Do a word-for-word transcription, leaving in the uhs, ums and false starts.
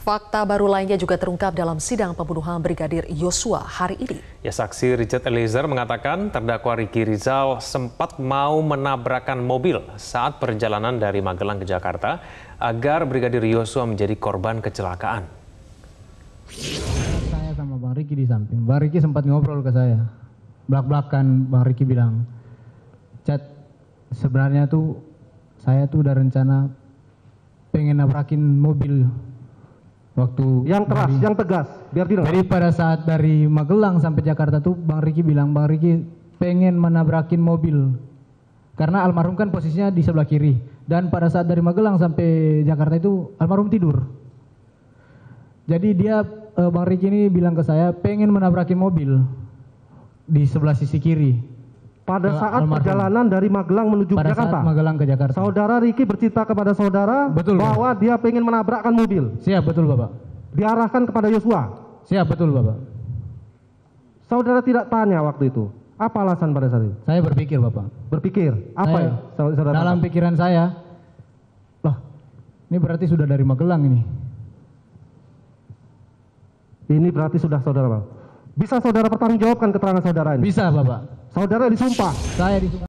Fakta baru lainnya juga terungkap dalam sidang pembunuhan Brigadir Yosua hari ini. Ya, saksi Richard Eliezer mengatakan terdakwa Riki Rizal sempat mau menabrakkan mobil saat perjalanan dari Magelang ke Jakarta agar Brigadir Yosua menjadi korban kecelakaan. Saya sama Bang Riki di samping. Bang Riki sempat ngobrol ke saya. Belak-belakan Bang Riki bilang, "Chat, sebenarnya tuh saya tuh udah rencana pengen nabrakin mobil." Waktu yang keras, dari, yang tegas, biar tidak. Jadi pada saat dari Magelang sampai Jakarta tuh Bang Riki bilang, Bang Riki pengen menabrakin mobil. Karena almarhum kan posisinya di sebelah kiri. Dan pada saat dari Magelang sampai Jakarta itu almarhum tidur. Jadi dia, Bang Riki ini bilang ke saya, pengen menabrakin mobil di sebelah sisi kiri. Pada saat almarhum. Perjalanan dari Magelang menuju pada Jakarta. Saat Magelang ke Jakarta. Saudara Riki bercerita kepada saudara betul, bahwa Bapak. Dia pengen menabrakkan mobil. Siap, betul Bapak. Diarahkan kepada Yosua. Siap, betul Bapak. Saudara tidak tanya waktu itu. Apa alasan pada saat itu? Saya berpikir Bapak. Berpikir? Apa saya, ya? Saudara dalam tahu? Pikiran saya, loh, ini berarti sudah dari Magelang ini. Ini berarti sudah saudara Bang. Bisa saudara pertanggungjawabkan keterangan saudara ini? Bisa Bapak. Saudara disumpah? Saya disumpah.